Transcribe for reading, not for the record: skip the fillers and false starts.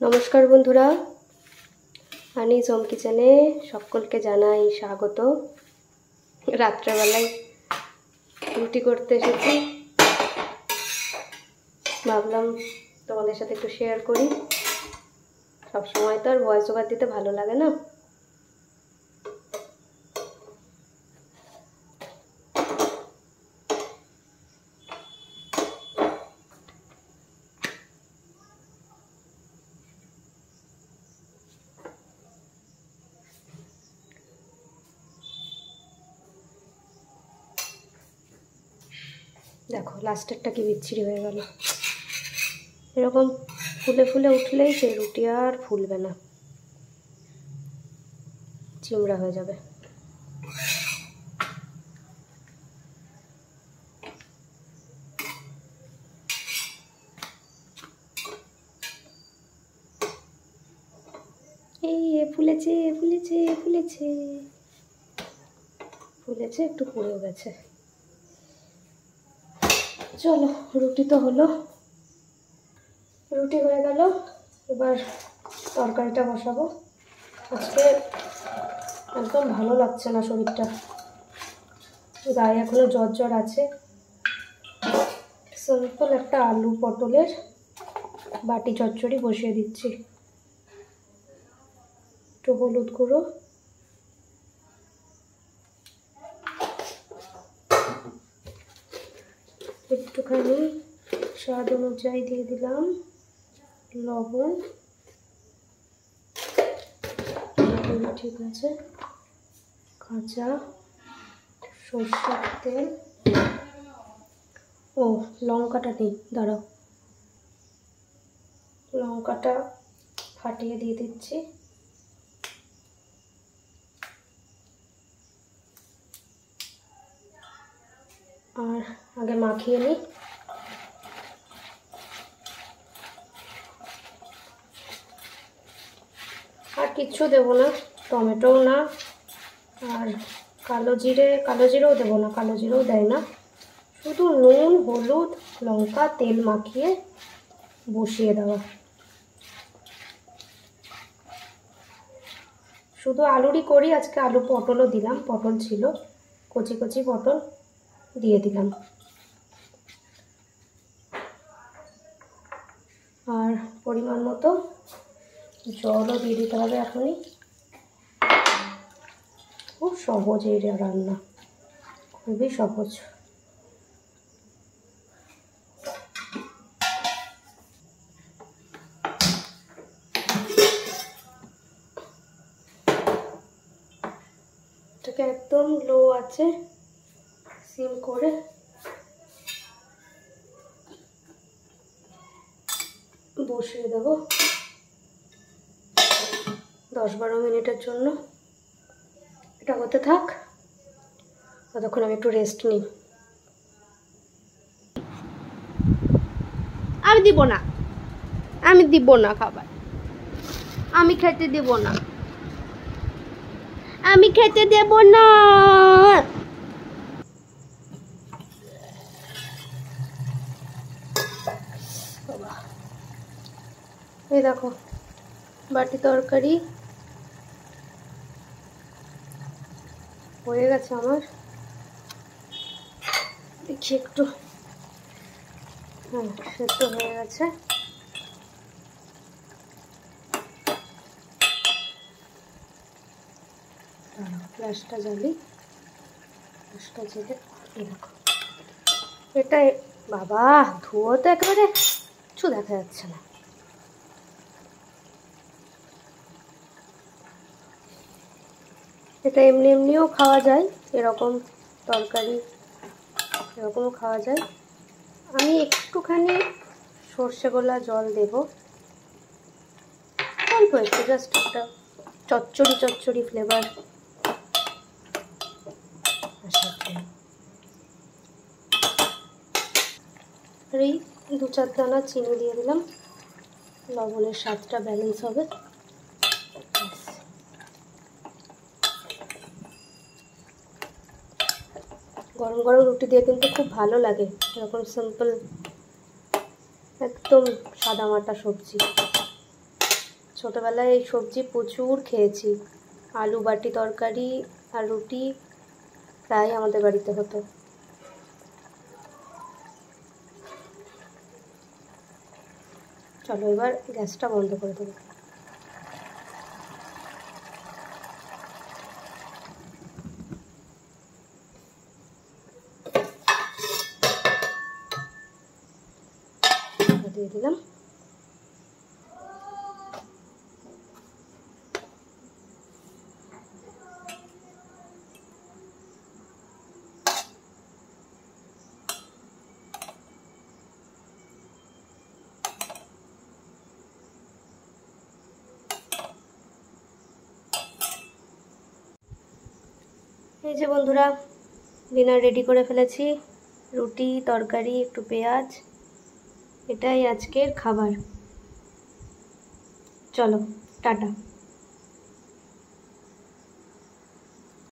नमस्कार बंधुरा आनिज होम किचेने सकलके जानाई स्वागत। रात्रे बेलाय रुटी करते एसेছি, भाबलाम তোমাদের সাথে একটু শেয়ার করি। সব সময় তো আর ভয়েস ওভার দিতে ভালো লাগে না। देखो लास्टेरटा कि बिच्छिरी हो गेल। एरकम फुले फुले उठलेई से रुटी आर फुलबे ना, चिमड़ा हो जाबे। এই ফুলেছে ফুলেছে ফুলেছে ফুলেছে একটু পুড়ে গেছে। चलो रुटी तो हलो, रुटी हो गेल। एबार तरकारिटा बसाबो। आजके एकदम भालो लागछे ना शरीरटा, गाये एखोनो ज्वर ज्वर आछे। सिम्पल एकटा आलू पटलेर बाटी चच्चड़ी बसिए दिচ্ছি। एकटु हलुद गुঁড়ো, একটুখানি স্বাদ অনুযায়ী দিয়ে দিলাম লবণ। ঠিক আছে, কাঁচা সরষের তেল। ও লঙ্কাটা নেই, দাঁড়াও, লঙ্কাটা ফাটিয়ে দিয়ে দিচ্ছি। और आगे माखिए नी। और किच्छु देव ना, टमेटो ना, और कालो जिरेও देव ना, कालो जिरेও देय ना, शुधु नुन हलुद लंका तेल माखिए बसिए देवा। शुधु आलुरी करी, आज के आलू पटलও दिलाम, पटल छिलो, कचि कचि पटल দিয়ে দিলাম। আর পরিমাণ মতো জলও দিয়ে দিতে হবে এখনই। খুব সহজ এই রান্না, খুবই সহজ। এটাকে একদম লো আছে সিম করে বসিয়ে দেব 10-12 মিনিটের জন্য। এটা হতে থাক, ততক্ষণ আমি একটু রেস্ট নিই। আমি দিব না খাবার, আমি খেতে দেব না, আমি খেতে দেব না। এই দেখো বাটি তরকারি হয়ে গেছে আমার। দেখি একটু, হ্যাঁ সেদ্ধ হয়ে গেছে। গ্যাসটা জ্বালি, গ্যাসটা জ্বেলে এই দেখো এটা। বাবা ধুয়ো তো একেবারে কিছু দেখা যাচ্ছে না। এটা এমনি এমনিও খাওয়া যায়, এরকম তরকারি এরকমও খাওয়া যায়। আমি একটুখানি সর্ষে গোলা জল দেব, অল্প একটু, জাস্ট একটা চচ্চড়ি ফ্লেভার আসার জন্য। আর এই 2-4 দানা চিনি দিয়ে দিলাম, লবণের স্বাদটা ব্যালেন্স হবে। गरम गरम रुटी दिए किन्तु खूब भालो लागे, एरकम सिम्पल एकदम सादा माटा सब्जी। ছোটোবেলায় এই সবজি প্রচুর খেয়েছি। আলু বাটি তরকারি আর রুটি প্রায় আমাদের বাড়িতে হতো। চলো এবার গ্যাসটা বন্ধ করে দেবো। দিয়ে দিলাম। এই যে বন্ধুরা, ডিনার রেডি করে ফেলেছি। রুটি, তরকারি, একটু পেঁয়াজ, এটাই আজকের খাবার। চলো টাটা।